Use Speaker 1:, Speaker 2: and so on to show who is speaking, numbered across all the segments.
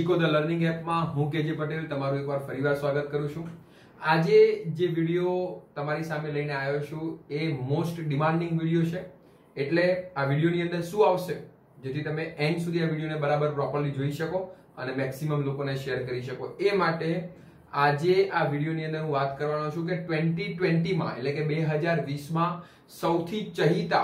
Speaker 1: ડિજિકો the learning એપમાં હું કેજે પટેલ તમારું એકવાર ફરીવાર સ્વાગત કરું છું। આજે જે વિડિયો તમારી સામે લઈને આવ્યો છું એ મોસ્ટ ડિમાન્ડિંગ વિડિયો છે, એટલે આ વિડિયોની અંદર શું આવશે જેથી તમે એન્ડ સુધી આ વિડિયોને બરાબર પ્રોપરલી જોઈ શકો અને મેક્સિમમ લોકોને શેર કરી શકો। એ માટે આજે આ વિડિયોની અંદર હું વાત કરવાનો છું કે 2020 માં એટલે કે 2020 માં સૌથી ચહિતા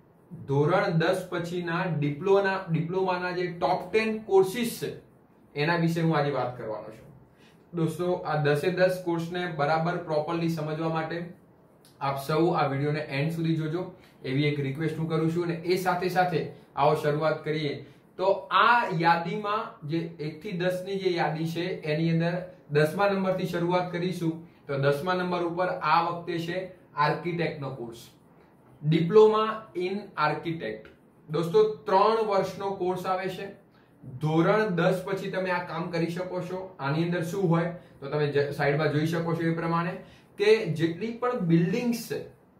Speaker 1: ધોરણ 10 પછીના ડિપ્લોમાના જે ટોપ 10 કોર્સિસ છે એના વિશે હું આજે વાત કરવાનો છું। દોસ્તો, આ 10 કોર્સને બરાબર પ્રોપરલી સમજવા માટે આપ સૌ આ વિડિયોને એન્ડ સુધી જોજો એવી એક રિક્વેસ્ટ હું કરું છું। અને એ સાથે સાથે આવો શરૂઆત કરીએ તો આ યાદીમાં જે 1 થી 10 ની જે યાદી છે એની અંદર 10મા નંબરથી શરૂઆત કરીશું। તો 10મા નંબર ઉપર આ વખતે છે આર્કિટેક્ટનો કોર્સ, ડિપ્લોમા ઇન આર્કિટેક્ટ। દોસ્તો 3 વર્ષનો કોર્સ આવે છે। ધોરણ 10 પછી તમે આ કામ કરી શકો છો। આની અંદર શું હોય તો તમે સાઈડમાં જોઈ શકો છો એ પ્રમાણે કે જેટલી પણ બિલ્ડિંગ્સ છે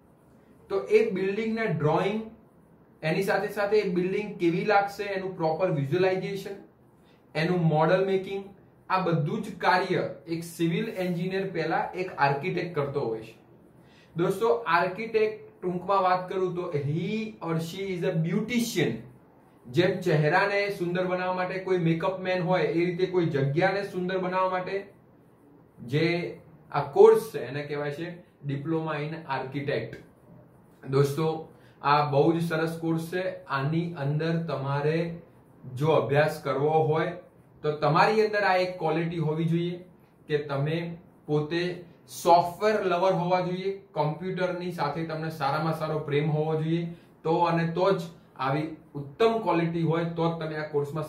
Speaker 1: તો એ બિલ્ડિંગના ડ્રોઈંગ, એની સાથે સાથે એ બિલ્ડિંગ કેવી લાગશે એનું પ્રોપર વિઝ્યુઅલાઇઝેશન, એનું મોડલ મેકિંગ, આ બધું જ કાર્ય એક સિવિલ એન્જિનિયર પહેલા એક આર્કિટેક્ટ કરતો હોય છે। દોસ્તો, આર્કિટેક્ટ ટૂંકમાં વાત કરું તો હી ઓર શી ઇઝ અ બ્યુટિશિયન। જેમ ચહેરાને સુંદર બનાવવા માટે કોઈ મેકઅપ મેન હોય એ રીતે કોઈ જગ્યાને સુંદર બનાવવા માટે જે આ કોર્સ છે એને કહેવાય છે ડિપ્લોમા ઇન આર્કિટેક્ટ। દોસ્તો, આ બહુ જ સરસ કોર્સ છે। આની અંદર તમારે જો અભ્યાસ કરવો હોય તો તમારી અંદર આ એક ક્વોલિટી હોવી જોઈએ કે તમે પોતે સોફ્ટવેર લવર હોવા જોઈએ, કમ્પ્યુટરની સાથે તમને સારામાં સારો પ્રેમ હોવો જોઈએ, તો અને તો જ આવી ઉત્તમ ક્વોલિટી હોય તો જ તમે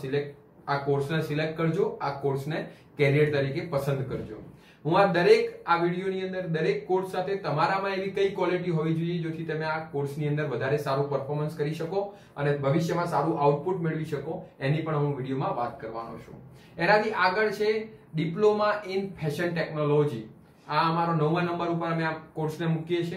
Speaker 1: આ કોર્સને સિલેક્ટ કરજો, આ કોર્સને કેરિયર તરીકે પસંદ કરજો। હું આ વિડિયોની અંદર દરેક કોર્સ સાથે તમારામાં એવી કઈ ક્વોલિટી હોવી જોઈએ જેથી તમે આ કોર્સની અંદર વધારે સારું પરફોર્મન્સ કરી શકો અને ભવિષ્યમાં સારું આઉટપુટ મેળવી શકો એની પણ હું વિડિયોમાં વાત કરવાનો છું। એનાથી આગળ છે ડિપ્લોમા ઇન ફેશન ટેકનોલોજી। આ અમારો 9મા નંબર ઉપર અમે આ કોર્સને મૂકીએ છીએ।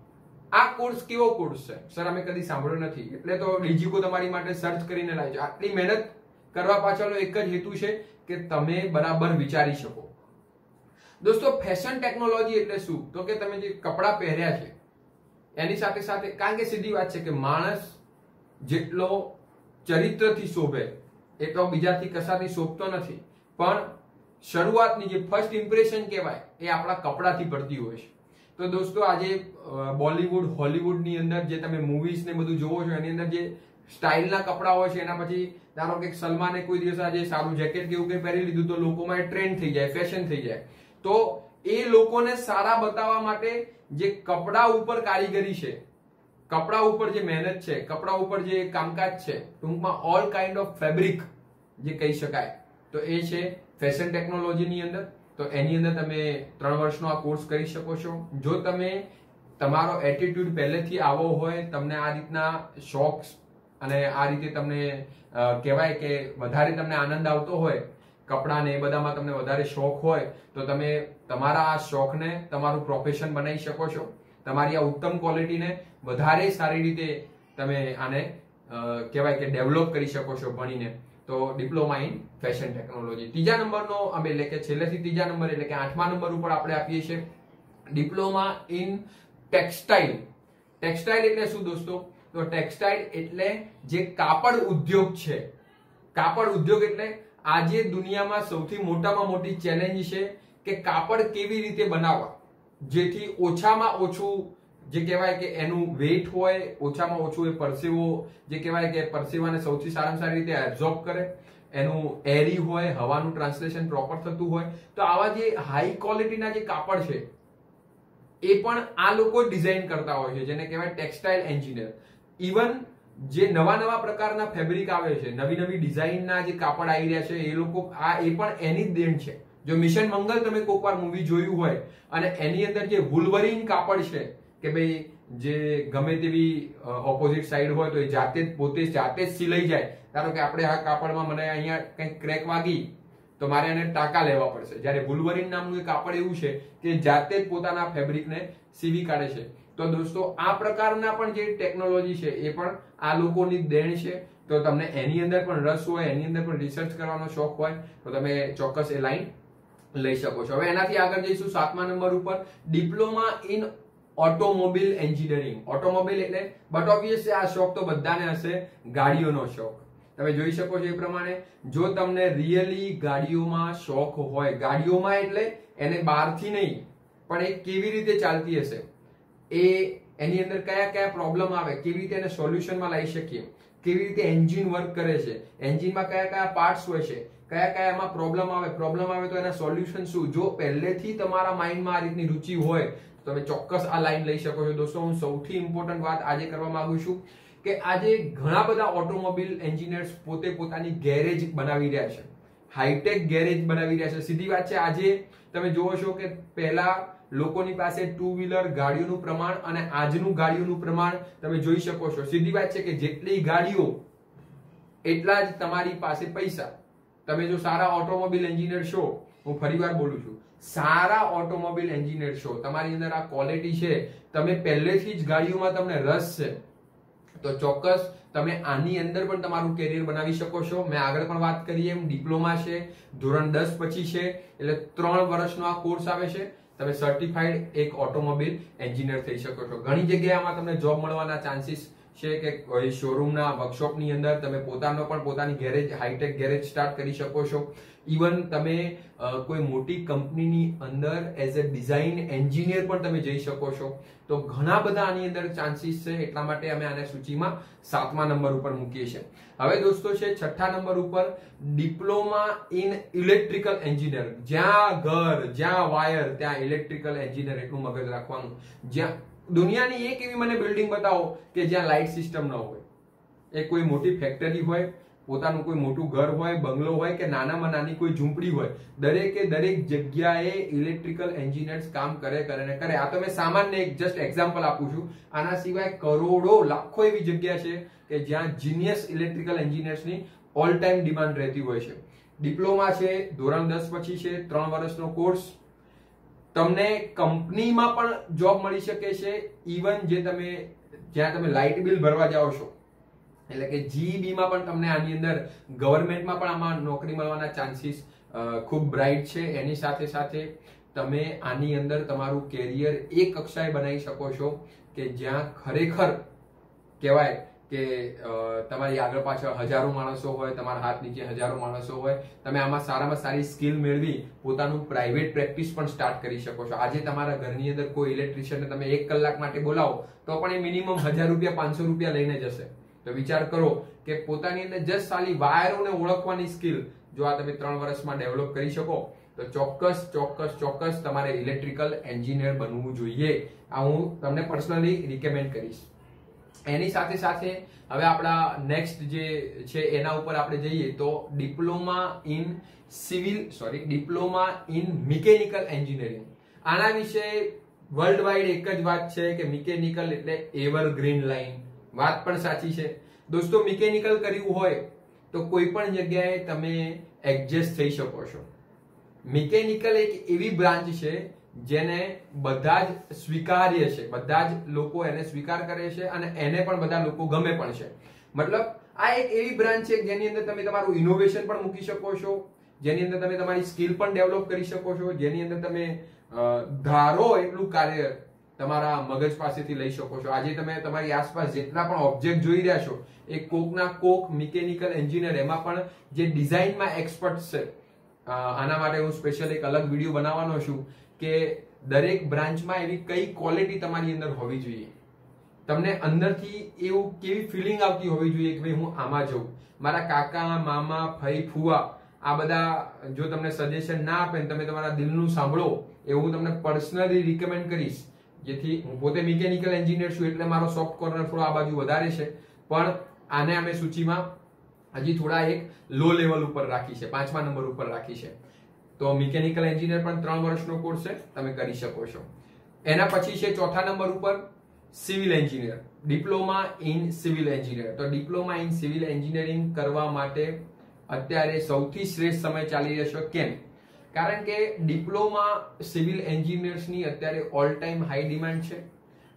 Speaker 1: આ કોર્સ કેવો કોર્સ છે સર, અમે કદી સાંભળ્યો નથી એટલે તો ડિજિકો તમારી માટે સર્ચ કરીને લાવ્યો। આટલી મહેનત કરવા પાછળનો એક જ હેતુ છે કે તમે બરાબર વિચારી શકો। દોસ્તો, ફેશન ટેકનોલોજી એટલે શું તો કે તમે જે કપડા પહેર્યા છે એની સાથે સાથે, કારણ કે સીધી વાત છે કે માણસ જેટલો ચરિત્રથી શોભે એટલો બીજાથી કશાથી શોભતો નથી, પણ શરૂઆતની જે ફર્સ્ટ ઇમ્પ્રેશન કહેવાય એ આપણા કપડાથી પડતી હોય છે। તો દોસ્તો, આજે બોલીવુડ, હોલીવુડની અંદર જે તમે મૂવીઝ ને બધું જોવો છો એની અંદર જે સ્ટાઇલના કપડા હોય છે એના પછી ધારો કે સલમાને કોઈ દિવસ આજે સારું જેકેટ કે એવું કંઈ પહેરી લીધું તો લોકોમાં ટ્રેન્ડ થઈ જાય, ફેશન થઈ જાય। તો એ લોકોને સારા બતાવવા માટે જે કપડા ઉપર કારીગરી છે, કપડા ઉપર જે મહેનત છે, કપડા ઉપર જે કામકાજ છે, ટૂંકમાં ઓલ કાઇન્ડ ઓફ ફેબ્રિક જે કહી શકાય તો એ છે ફેશન ટેકનોલોજીની અંદર। તો એની અંદર તમે 3 વર્ષનો આ કોર્સ કરી શકો છો। જો તમે તમારો એટીટ્યુડ પહેલેથી આવો હોય, તમને આ રીતના શોખ અને આ રીતે તમને કહેવાય કે વધારે તમને આનંદ આવતો હોય, કપડા ને એ બધામાં તમને વધારે શોખ હોય તો તમે તમારા આ શોખને તમારું પ્રોફેશન બનાવી શકો છો। તમારી આ ઉત્તમ ક્વોલિટીને વધારે સારી રીતે તમે આને કહેવાય કે ડેવલપ કરી શકો છો ભણીને। તો ડિપ્લોમા ઇન ફેશન ટેકનોલોજી। 3જા નંબરનો અમે એટલે કે છેલ્લેથી 3જા નંબર એટલે કે 8મા નંબર ઉપર આપણે આપીએ છીએ ડિપ્લોમા ઇન ટેક્સટાઇલ। ટેક્સટાઇલ એટલે શું દોસ્તો? તો ટેક્સટાઇલ એટલે જે કાપડ ઉદ્યોગ છે। કાપડ ઉદ્યોગ એટલે આજે દુનિયામાં સૌથી મોટામાં મોટી ચેલેન્જ છે કે કાપડ કેવી રીતે બનાવવા જેથી ઓછામાં ઓછું જે કહેવાય કે એનું વેઇટ હોય, ઓછામાં ઓછું એ પરસેવો જે કહેવાય કે પરસેવાને સૌથી સારામાં સારી રીતે એબ્ઝોર્બ કરે, એનું એરી હોય, હવાનું ટ્રાન્સલેશન પ્રોપર થતું હોય। તો આવા જે હાઈ ક્વોલિટીના જે કાપડ છે એ પણ આ લોકો ડિઝાઇન કરતા હોય છે, જેને કહેવાય ટેક્સટાઇલ એન્જિનિયર। ઇવન જે નવા પ્રકારના ફેબ્રિક આવે છે, નવી ડિઝાઇનના જે કાપડ આવી રહ્યા છે એ લોકો એ પણ એની જ દેન છે। જો મિશન મંગલ તમે કોઈક વાર મૂવી જોયું હોય અને એની અંદર જે વુલ્વરીન કાપડ છે કે ભાઈ જે ગમે તેવી ઓપોઝિટ સાઈડ હોય તો એ પોતે જ સિલાઈ જાય। ધારો કે આપણે આ કાપડમાં મને અહીંયા કંઈક ક્રેક વાગી તો મારે એને ટાંકા લેવા પડશે, જ્યારે વુલ્વરીન નામનું કાપડ એવું છે કે જાતે જ પોતાના ફેબ્રિકને સીવી કાઢે છે। તો દોસ્તો, આ પ્રકારના પણ જે ટેકનોલોજી છે એ પણ આ લોકોની દેણ છે। તો તમને એની અંદર પણ રસ હોય, એની અંદર પણ રિસર્ચ કરવાનો શોખ હોય તો તમે ચોક્કસ એ લાઈન લઈ શકો છો. હવે એનાથી આગળ જઈશું 7મા નંબર ઉપર, diploma in automobile engineering. Automobile એટલે બટ ઓબ્વિયસલી આ શોખ તો બધાને હશે, ગાડીઓનો શોખ. તમે જોઈ શકો છો એ પ્રમાણે, જો તમને રિયલી ગાડીઓમાં શોખ હોય, ગાડીઓમાં એટલે એને બહારથી નહીં પણ એ કેવી રીતે ચાલતી હશે, એ એની અંદર કયા કયા પ્રોબ્લેમ આવે, કેવી રીતે એને સોલ્યુશનમાં લાવી શકીએ, કેવી રીતે એન્જિન વર્ક કરે છે, એન્જિનમાં કયા કયા પાર્ટ્સ હોય છે, કયા કયા એમાં પ્રોબ્લેમ આવે તો એના સોલ્યુશન શું. જો પહેલેથી તમારા માઇન્ડમાં આ રીતની રુચિ હોય તો તમે ચોક્કસ આ લાઈન લઈ શકો છો. દોસ્તો, હું સૌથી ઇમ્પોર્ટન્ટ વાત આજે કરવા માંગુ છું કે આજે ઘણા બધા ઓટોમોબાઈલ એન્જિનિયર્સ પોતે પોતાની ગેરેજ બનાવી રહ્યા છે, હાઈટેક ગેરેજ બનાવી રહ્યા છે. સીધી વાત છે, આજે તમે જોવો છો કે પહેલા લોકોની પાસે ટુ વ્હીલર ગાડીઓનું પ્રમાણ અને આજનું ગાડીઓનું પ્રમાણ તમે જોઈ શકો છો. સીધી વાત છે કે જેટલી ગાડીઓ એટલા જ તમારી પાસે પૈસા. તમે જો સારા ઓટોમોબાઈલ એન્જિનિયર છો, હું ફરીવાર બોલું છું, સારા ઓટોમોબાઈલ એન્જિનિયર છો, તમારી અંદર આ ક્વોલિટી છે, તમે પહેલેથી જ ગાડીઓમાં તમને રસ છે, તો ચોક્કસ તમે આની અંદર પણ તમારું કેરિયર બનાવી શકો છો. મેં આગળ પણ વાત કરી એમ ડિપ્લોમા છે, ધોરણ 10 પછી છે, એટલે 3 વર્ષનો આ કોર્સ આવે છે. તમે સર્ટિફાઈડ એક ઓટોમોબાઈલ એન્જિનિયર થઈ શકો છો. ઘણી જગ્યાએ આમાં તમને જોબ મળવાના ચાન્સીસ છે કે કોઈ શોરૂમના વર્કશોપની અંદર તમે પોતાની ગેરેજ, હાઈટેક ગેરેજ સ્ટાર્ટ કરી શકો છો. ઇવન તમે કોઈ મોટી કંપનીની અંદર એઝ અ ડિઝાઇન એન્જિનિયર પણ તમે જઈ શકો છો. તો ઘણા બધા આની અંદર ચાન્સીસ છે, એટલા માટે અમે આને સૂચિમાં 7મા નંબર ઉપર મૂકીએ છીએ. હવે દોસ્તો છે 6ઠા નંબર ઉપર, ડિપ્લોમા ઇન ઇલેક્ટ્રિકલ એન્જિનિયર. જ્યાં ઘર, જ્યાં વાયર, ત્યાં ઇલેક્ટ્રિકલ એન્જિનિયર, એટલું મગજ રાખવાનું. જ્યાં દુનિયાની એક એવી મને બિલ્ડિંગ બતાવો કે જ્યાં લાઇટ સિસ્ટમ ન હોય. એ કોઈ મોટી ફેક્ટરી હોય, પોતાનું કોઈ મોટું ઘર હોય, બંગલો હોય કે નાનામાં નાની કોઈ ઝૂંપડી હોય, દરેકે દરેક જગ્યાએ ઇલેક્ટ્રિકલ એન્જિનિયર્સ કામ કરે. આ તો મેં સામાન્ય એક જસ્ટ એક્ઝામ્પલ આપું છું. આના સિવાય કરોડો, લાખો એવી જગ્યા છે કે જ્યાં જીનિયસ ઇલેક્ટ્રિકલ એન્જિનિયર્સની ઓલ ટાઈમ ડિમાન્ડ રહેતી હોય છે. ડિપ્લોમા છે, ધોરણ 10 પછી છે, 3 વર્ષનો કોર્સ. તમને કંપનીમાં પણ જોબ મળી શકે છે. ઇવન જ્યાં તમે લાઇટ બિલ ભરવા જાઓ છો, એટલે કે જીઈબી માં પણ તમને આની અંદર, ગવર્મેન્ટમાં પણ આમાં નોકરી મળવાના ચાન્સીસ ખૂબ બ્રાઇટ છે. એની સાથે સાથે તમે આની અંદર તમારું કેરિયર એ કક્ષાએ બનાવી શકો છો કે જ્યાં ખરેખર કહેવાય કે તમારી આગળ પાછળ હજારો માણસો હોય, તમારા હાથ નીચે હજારો માણસો હોય. તમે આમાં સારામાં સારી સ્કિલ મેળવી પોતાનું પ્રાઇવેટ પ્રેક્ટિસ પણ સ્ટાર્ટ કરી શકો છો. આજે તમારા ઘરની અંદર કોઈ ઇલેક્ટ્રિશિયનને તમે 1 કલાક માટે બોલાવો તો પણ એ મિનિમમ 1000 રૂપિયા, 500 રૂપિયા લઈને જશે. તો વિચાર કરો કે પોતાની અંદર જસ્ટ ખાલી વાયરોને ઓળખવાની સ્કિલ જો આ તમે 3 વર્ષમાં ડેવલપ કરી શકો તો ચોક્કસ તમારે ઇલેક્ટ્રિકલ એન્જિનિયર બનવું જોઈએ. આ હું તમને પર્સનલી રિકમેન્ડ કરીશ. એની સાથે સાથે હવે આપણા નેક્સ્ટ જે છે એના ઉપર આપણે જઈએ તો ડિપ્લોમા ઇન મિકેનિકલ એન્જિનિયરિંગ. આના વિશે વર્લ્ડ વાઇડ એક જ વાત છે કે મિકેનિકલ એટલે એવરગ્રીન લાઈન. વાત પણ સાચી છે દોસ્તો. મિકેનિકલ કર્યું હોય તો કોઈ પણ જગ્યાએ તમે એડજસ્ટ થઈ શકો છો. મિકેનિકલ એક એવી બ્રાન્ચ છે જેને બધા જ સ્વીકાર્ય છે, બધા જ લોકો એને સ્વીકાર કરે છે અને એને પણ બધા લોકો ગમે પણ છે. મતલબ આ એક એવી બ્રાન્ચ છે જેની અંદર તમે તમારું ઇનોવેશન પણ મૂકી શકો છો, જેની અંદર તમે તમારી સ્કિલ પણ ડેવલપ કરી શકો છો, જેની અંદર તમે ધારો એટલું કાર્ય તમારા મગજ પાસેથી લઈ શકો છો. આજે તમે તમારી આસપાસ જેટલા પણ ઓબ્જેક્ટ જોઈ રહ્યા છો એ કોકના કોક મિકેનિકલ એન્જિનિયર, એમાં પણ જે ડિઝાઇનમાં એક્સપર્ટ છે. આના માટે હું સ્પેશિયલ એક અલગ વિડીયો બનાવવાનો છું કે દરેક બ્રાન્ચમાં એવી કઈ ક્વોલિટી તમારી અંદર હોવી જોઈએ, તમને અંદરથી એવું કેવી ફિલિંગ આવતી હોવી જોઈએ કે ભાઈ હું આમાં જઉં. મારા કાકા, મામા, ફઈ, ફુવા આ બધા જો તમને સજેશન ના આપે, તમે તમારા દિલનું સાંભળો, એવું હું તમને પર્સનલી રિકમેન્ડ કરીશ. જેથી હું પોતે મિકેનિકલ એન્જિનિયર છું એટલે મારો સોફ્ટ કોર્નર થોડો આ બાજુ વધારે છે, પણ આને અમે સૂચિમાં હજી થોડા એક લો લેવલ ઉપર રાખી છે, 5મા નંબર ઉપર રાખી છે. તો મિકેનિકલ એન્જિનિયર પણ 3 વર્ષનો કોર્સ છે, તમે કરી શકો છો. એના પછી છે 4થા નંબર ઉપર civil engineer, diploma in civil engineer. તો ડિપ્લોમા ઇન સિવિલ એન્જિનિયરિંગ કરવા માટે અત્યારે સૌથી શ્રેષ્ઠ સમય ચાલી રહ્યો છે. કેમ? કારણ કે ડિપ્લોમા સિવિલ એન્જિનિયર્સની અત્યારે ઓલ ટાઈમ હાઈ ડિમાન્ડ છે.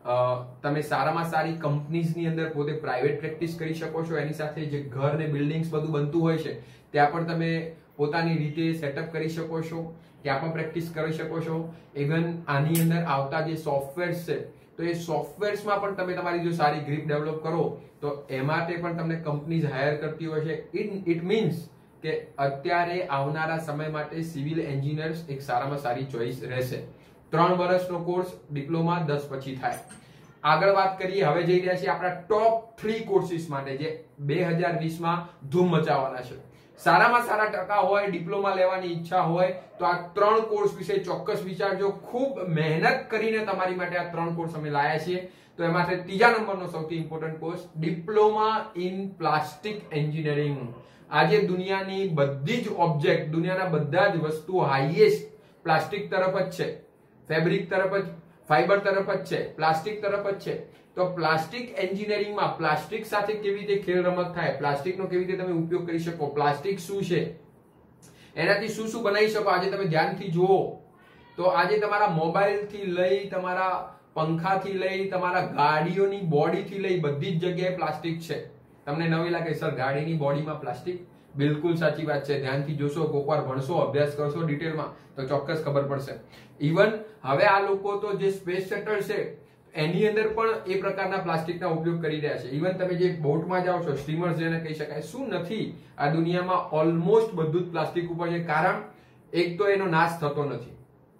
Speaker 1: તમે સારામાં સારી કંપનીઝની અંદર પોતે પ્રાઇવેટ પ્રેક્ટિસ કરી શકો છો. એની સાથે જે ઘર ને બિલ્ડિંગ્સ બધું બનતું હોય છે ત્યાં પણ તમે પોતાની રીતે સેટઅપ કરી શકો છો, ત્યાં પણ પ્રેક્ટિસ કરી શકો છો. ઇવન આની અંદર આવતા જે સોફ્ટવેર્સ છે તો એ સોફ્ટવેર્સમાં પણ તમે તમારી જો સારી ગ્રીપ ડેવલપ કરો તો એ માટે પણ તમને કંપનીઝ હાયર કરતી હોય છે. ઇટ મીન્સ કે અત્યારે આવનારા સમય માટે સિવિલ એન્જિનિયર્સ એક સારામાં સારી ચોઇસ રહેશે. 3 વર્ષનો કોર્સ ડિપ્લોમા 10 પછી થાય. આગળ વાત કરીએ, હવે જઈ રહ્યા છીએ આપણા ટોપ 3 કોર્સિસ માટે જે 2020 માં ધૂમ મચાવવાના છે. સારામાં સારા ટકા હોય, ડિપ્લોમા લેવાની ઈચ્છા હોય તો આ 3 કોર્સ વિશે ચોક્કસ વિચારજો. ખૂબ મહેનત કરીને તમારી માટે આ 3 કોર્સ અમે લાયા છીએ. તો એમાંથી 3જા નંબરનો સૌથી important course diploma in plastic engineering. આજે દુનિયાની બધી જ ઓબ્જેક્ટ, દુનિયાના બધા જ વસ્તુઓ હાઈએસ્ટ પ્લાસ્ટિક તરફ જ છે, ફેબ્રિક તરફ જ, ફાઈબર તરફ જ છે, પ્લાસ્ટિક તરફ જ છે. તો પ્લાસ્ટિક એન્જિનિયરિંગમાં પ્લાસ્ટિક સાથે કેવી રીતે ખેલ રમત થાય, પ્લાસ્ટિકનો કેવી રીતે તમે ઉપયોગ કરી શકો, પ્લાસ્ટિક શું છે, એનાથી શું શું બનાવી શકો, આજે તમે ધ્યાનથી જુઓ તો આજે તમારા મોબાઈલથી લઈ, તમારા પંખાથી લઈ, તમારા ગાડીઓની બોડીથી લઈ બધી જ જગ્યાએ પ્લાસ્ટિક છે. તમને નવી લાગે સર ગાડીની બોડીમાં પ્લાસ્ટિક? બિલકુલ સાચી વાત છે. ધ્યાનથી જોશો, કોકવાર ભણશો, અભ્યાસ કરશો ડિટેલમાં તો ચોક્કસ ખબર પડશે. ઇવન હવે આ લોકો તો જે સ્પેસ શટલ છે એની અંદર પણ એ પ્રકારના પ્લાસ્ટિકના ઉપયોગ કરી રહ્યા છે. ઇવન તમે જે બોટમાં જાઓ છો, સ્ટીમર્સ જેને કહી શકાય, શું નથી આ દુનિયામાં ઓલમોસ્ટ બધું જ પ્લાસ્ટિક ઉપર છે. કારણ એક તો એનો નાશ થતો નથી,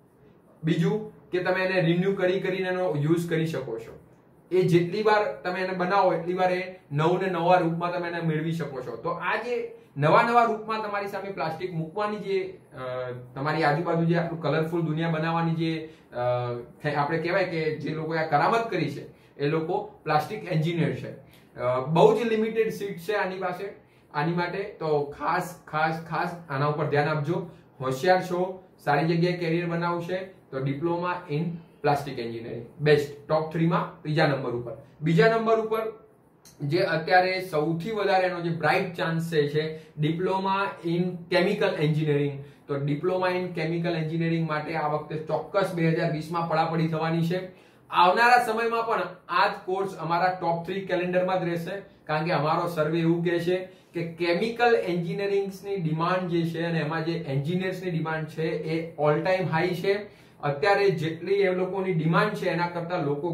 Speaker 1: બીજું કે તમે એને રિન્યુ કરીને એનો યુઝ કરી શકો છો. એ જેટલી વાર તમે એને બનાવો એટલી વાર એ નવા રૂપમાં તમે એને મેળવી શકો છો. તો આ જે નવા રૂપમાં તમારી સામે પ્લાસ્ટિક મૂકવાની જે તમારી આજુબાજુ જે આટલું કલરફુલ દુનિયા બનાવવાની જે આપણે કહેવાય કે જે લોકોએ આ કરામત કરી છે એ લોકો પ્લાસ્ટિક એન્જિનિયર છે. બહુ જ લિમિટેડ સીટ છે આની પાસે, આની માટે. તો ખાસ આના ઉપર ધ્યાન આપજો. હોશિયાર છો, સારી જગ્યાએ કેરિયર બનાવવું છે તો diploma in plastic engineering best. Top 3 માં 3જા નંબર ઉપર. બીજા નંબર ઉપર જે અત્યારે સૌથી વધારે એનો જે બ્રાઇટ ચાન્સ છે ડિપ્લોમા ઇન કેમિકલ એન્જિનિયરિંગ. તો ડિપ્લોમા ઇન કેમિકલ એન્જિનિયરિંગ માટે આ વખતે ચોક્કસ 2020 માં પડાપડી થવાની છે. આવનારા સમયમાં પણ આ જ કોર્સ અમારા ટોપ 3 કેલેન્ડરમાં જ રહેશે. કારણ કે અમારો સર્વે એવું કહે છે કે કેમિકલ એન્જિનિયરિંગની ડિમાન્ડ જે છે અને એમાં જે એન્જિનિયર્સની ડિમાન્ડ છે એ ઓલ ટાઈમ હાઈ છે. અત્યારે જેટલી એ લોકોની ડિમાન્ડ છે એના કરતા લોકો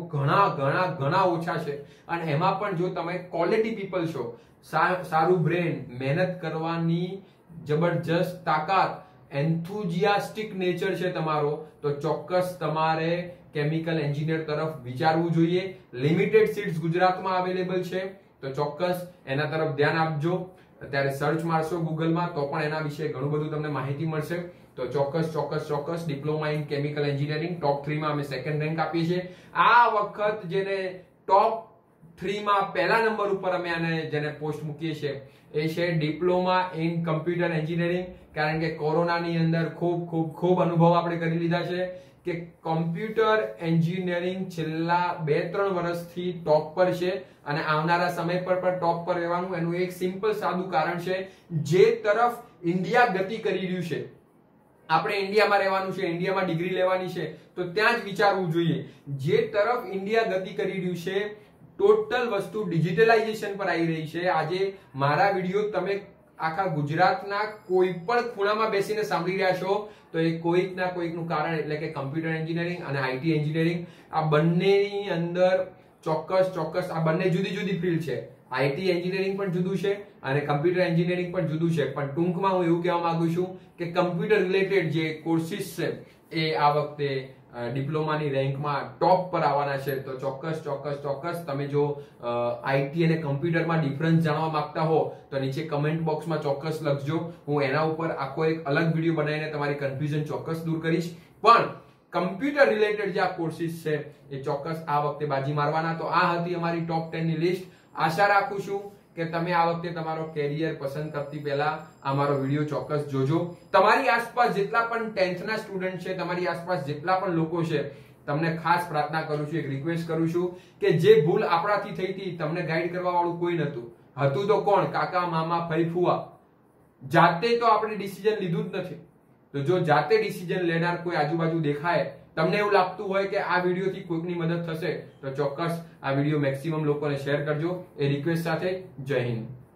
Speaker 1: ઘણા ઓછા છે. અને એમાં પણ જો તમે ક્વોલિટી પીપલ છો, સારું બ્રેન, મહેનત કરવાની જબરજસ્ત તાકાત, એન્થુઝિયાસ્ટિક નેચર છે તમારો, તો ચોક્કસ તમારે કેમિકલ એન્જિનિયર તરફ વિચારવું જોઈએ. લિમિટેડ સીટ્સ ગુજરાતમાં અવેલેબલ છે તો ચોક્કસ એના તરફ ધ્યાન આપજો. અત્યારે સર્ચ મારશો ગૂગલમાં તો પણ એના વિશે ઘણું બધું તમને માહિતી મળશે. તો ચોક્કસ diploma in chemical engineering top 3 માં અમે સેકન્ડ રેન્ક આપીએ છીએ. આ વખત જેને ટોપ 3 માં પહેલા નંબર ઉપર અમે આને જેને પોસ્ટ મૂકીએ છીએ એ છે ડિપ્લોમા ઇન કમ્પ્યુટર એન્જિનિયરિંગ. કારણ કે કોરોનાની અંદર ખૂબ અનુભવ આપણે કરી લીધા છે કે કમ્પ્યુટર એન્જિનિયરિંગ છેલ્લા 2-3 વર્ષથી ટોપ પર છે અને આવનારા સમય પર પણ ટોપ પર રહેવાનું. એનું એક સિમ્પલ સાદું કારણ છે, જે તરફ ઇન્ડિયા ગતિ કરી રહ્યું છે, આપણે ઇન્ડિયામાં રહેવાનું છે, ઇન્ડિયામાં ડિગ્રી લેવાની છે તો ત્યાં જ વિચારવું જોઈએ. જે તરફ ઇન્ડિયા ગતિ કરી રહ્યું છે, ટોટલ વસ્તુ ડિજિટલાઇઝેશન પર આવી રહી છે. આજે મારા વિડીયો તમે આખા ગુજરાતના કોઈ પણ ખૂણામાં બેસીને સાંભળી રહ્યા છો તો એ કોઈકનું કારણ એટલે કે કમ્પ્યુટર એન્જિનિયરિંગ અને આઈટી એન્જિનિયરિંગ. આ બંનેની અંદર ચોક્કસ આ બંને જુદી ફિલ્ડ છે. આઈટી એન્જિનિયરિંગ પણ જુદું છે અને કમ્પ્યુટર એન્જિનિયરિંગ પણ જુદું છે. પણ ટૂંકમાં હું એવું કહેવા માંગુ છું કે કમ્પ્યુટર રિલેટેડ જે કોર્સિસ છે એ આ વખતે ડિપ્લોમાની રેન્કમાં ટોપ પર આવવાના છે. તો ચોક્કસ તમે જો આઈટી અને કમ્પ્યુટરમાં ડિફરન્સ જાણવા માંગતા હો તો નીચે કમેન્ટ બોક્સમાં ચોક્કસ લખજો. હું એના ઉપર આખો એક અલગ વિડીયો બનાવીને તમારી કન્ફ્યુઝન ચોક્કસ દૂર કરીશ. પણ કમ્પ્યુટર રિલેટેડ જે આ કોર્સિસ છે એ ચોક્કસ આ વખતે બાજી મારવાના. તો આ હતી અમારી ટોપ 10 ની લિસ્ટ. આશા રાખું છું કે તમે આ વખતે તમારો કેરિયર પસંદ કરતી પહેલા અમારો વિડીયો ચોક્કસ જોજો. તમારી આસપાસ જેટલા પણ 10th ના સ્ટુડન્ટ છે, તમારી આસપાસ જેટલા પણ લોકો છે, તમને ખાસ પ્રાર્થના કરું છું, એક રિક્વેસ્ટ કરું છું કે જે ભૂલ આપણાથી થઈ હતી, તમને ગાઈડ કરવા વાળું કોઈ નતું. હતું તો કોણ? કાકા, મામા, ફઈ, ફુવા. જાતે તો આપણે ડિસિઝન લીધું જ નથી. તો જો જાતે ડિસિઝન લેનાર કોઈ આજુબાજુ દેખાય તમને એવું લાગતું હોય કે આ વિડીયોથી કોઈકની મદદ થશે તો ચોક્કસ આ વિડીયો મેક્સિમમ લોકોને શેર કરજો એ રિક્વેસ્ટ સાથે. જય હિન્દ.